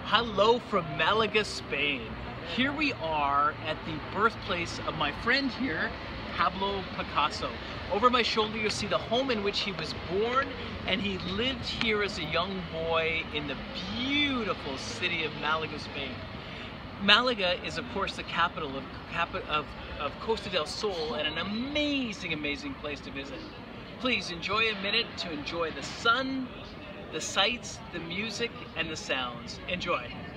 Hello from Malaga, Spain. Here we are at the birthplace of my friend here, Pablo Picasso. Over my shoulder you'll see the home in which he was born, and he lived here as a young boy in the beautiful city of Malaga, Spain. Malaga is of course the capital of Costa del Sol, and an amazing place to visit. Please enjoy a minute to enjoy the sun, the sights, the music, and the sounds. Enjoy.